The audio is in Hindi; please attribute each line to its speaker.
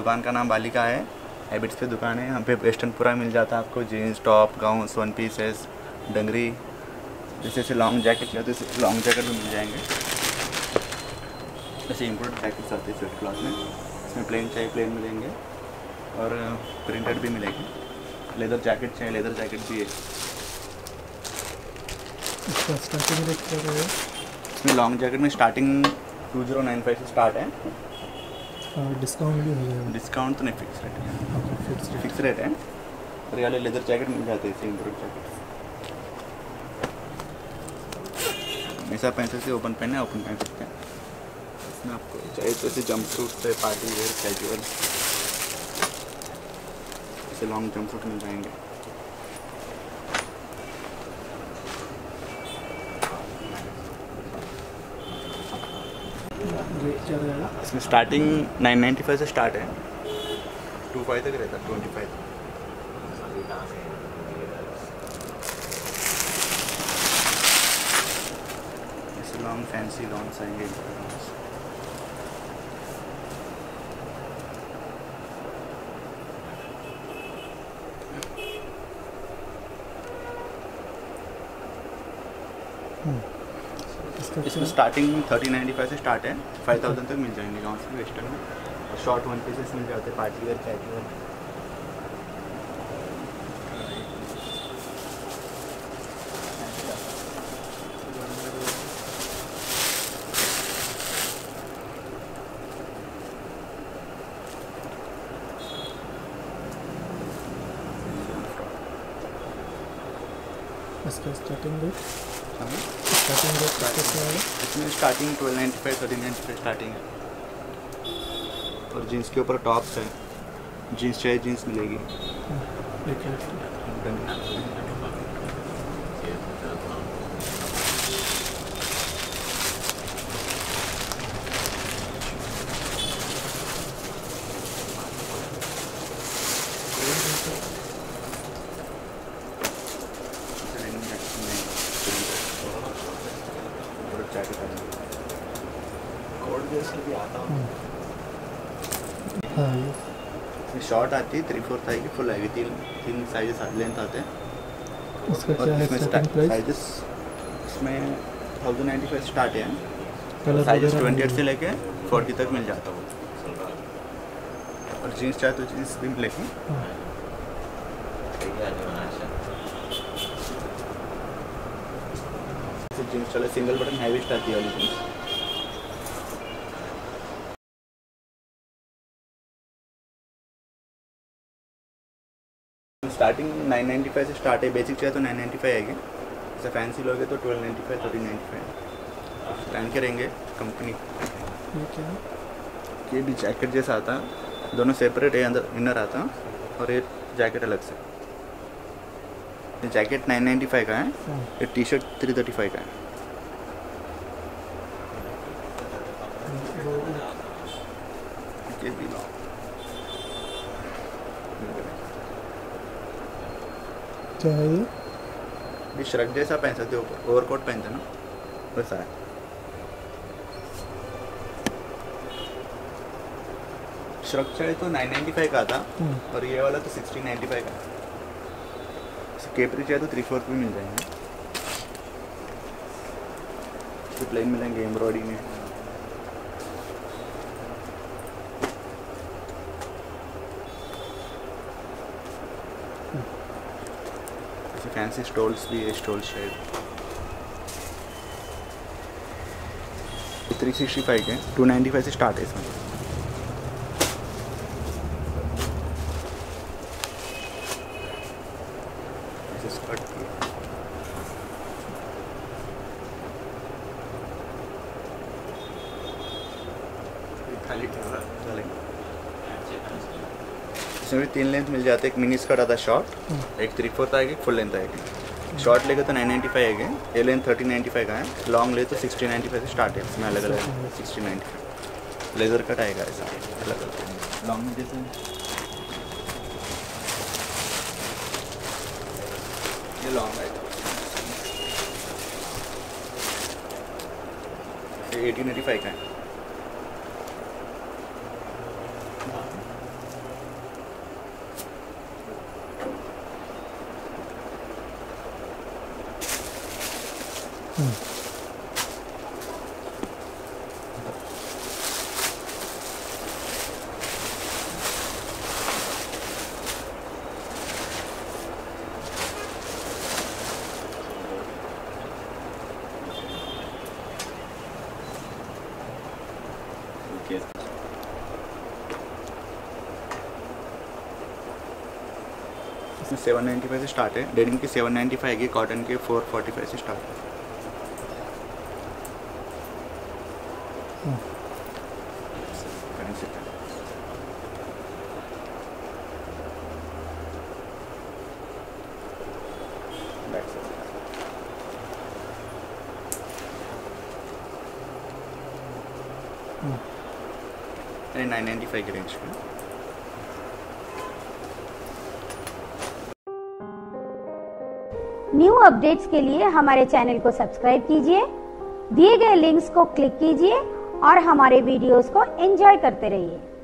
Speaker 1: दुकान का नाम बालिका है, हैबिट्स पे दुकान है। यहाँ पे वेस्टर्न पूरा मिल जाता है आपको, jeans, top, gowns, one pieces, dungaree, जैसे लॉन्ग जैकेट चाहते हैं लॉन्ग जैकेट भी मिल जाएंगे। जैसे इम्पोर्टेड जैकेट्स आते हैं स्वेट क्लॉथ में, इसमें प्लेन चाहिए प्लेन मिलेंगे और प्रिंटेड भी मिलेगी। लेदर जैकेट चाहिए लेदर जैकेट भी है।
Speaker 2: इसका स्टार्टिंग रेट क्या रहेगा?
Speaker 1: इसमें लॉन्ग जैकेट में स्टार्टिंग 2095 से स्टार्ट है।
Speaker 2: डिस्काउंट भी हो जाएगा?
Speaker 1: डिस्काउंट तो नहीं, फिक्स रेट है। फिक्स रेट है। और ये लेदर जैकेट मिल जाते हैं इसे इम्पोर्टेड जैकेट। ऐसा पहन सकते ओपन पहन है, ओपन पहन सकते हैं। इसमें आपको चाहिए तो ऐसे जंप सूट से पार्टी वेयर कैजुअल, ऐसे लॉन्ग जंप सूट मिल जाएंगे।
Speaker 2: रेट क्या रहेगा?
Speaker 1: इसमें स्टार्टिंग 995 से स्टार्ट है, 25 तक रहता है, 25 तक। ऐसे लॉन्ग फैंसी लॉन्ग्स आएंगे। इसमें स्टार्टिंग 3095 से स्टार्ट है, 5000 तक मिल जाएंगे गाँव से वेस्टर्न में। और शॉर्ट वन पीसेस मिल जाते हैं, पार्टी वेयर कैजुअल।
Speaker 2: इसका स्टार्टिंग रेट
Speaker 1: इसमें स्टार्टिंग 1295 1395 स्टार्टिंग है। और जीन्स के ऊपर टॉप्स है, जीन्स चाहिए जीन्स मिलेगी। शॉर्ट आती है, 3/4 आएगी, फुल आएगी, तीन साइजेस लेंथ आते हैं।
Speaker 2: इसका क्या है स्टार्टिंग प्राइस?
Speaker 1: साइजेस इसमें 1095 स्टार्ट है।
Speaker 2: कलर
Speaker 1: साइजेस 28 से लेके 40 तक मिल जाता है वो। और जीन्स चाहे तो जीन्स भी मिलेगी। जीन्स चले सिंगल बटन हैवी आती है वाली जीन्स। स्टार्टिंग 995 से स्टार्ट है, बेसिक चाहिए तो 995 आएगी। जैसे फैंसी लोगे तो 1295 1395 पहन के रहेंगे। कंपनी ये भी जैकेट जैसा आता है, दोनों सेपरेट है, अंदर इनर आता है और ये जैकेट अलग से। ये जैकेट 995 का है, ये टी शर्ट 335 का है। ये भी
Speaker 2: क्या है ये?
Speaker 1: भी श्रग जैसा पहन सकते हो, ओवरकोट पहनते ना वैसा है। श्रग चाहिए तो 995 का था और ये वाला तो 1695 का है। केपरी चाहिए तो 3/4 भी मिल जाएंगे, तो प्लेन मिलेंगे एम्ब्रॉयडरी में। फैंसी स्टोल्स भी है, स्टोल शायद 365 के 295 से स्टार्ट है इसमें। स्कर्ट खाली चलेंगे। इसमें भी 3 लेंथ मिल जाते हैं, एक मिनी स्कर्ट आता है शॉर्ट, एक 3/4 आएगी, फुल लेंथ आएगी। शॉर्ट लेगे तो 995 आएगी, ये लेंथ 1395 का है। लॉन्ग ले तो 1695 से स्टार्ट है। इसमें अलग अलग 1695 लेज़र कट आएगा ऐसा अलग अलग। लॉन्ग में जैसे ये लॉन्ग आएगा, 1885 का है। इसमें 795 से स्टार्ट है, डेनिम की 795 आएगी, कॉटन के 445 से स्टार्ट है। यानी 995 की रेंज में।
Speaker 3: न्यू अपडेट्स के लिए हमारे चैनल को सब्सक्राइब कीजिए, दिए गए लिंक्स को क्लिक कीजिए और हमारे वीडियोस को एंजॉय करते रहिए।